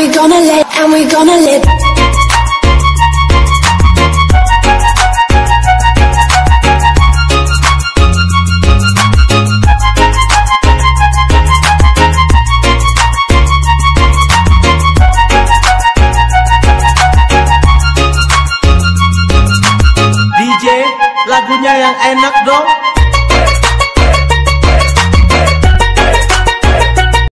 we gonna let DJ, lagunya yang enak dong.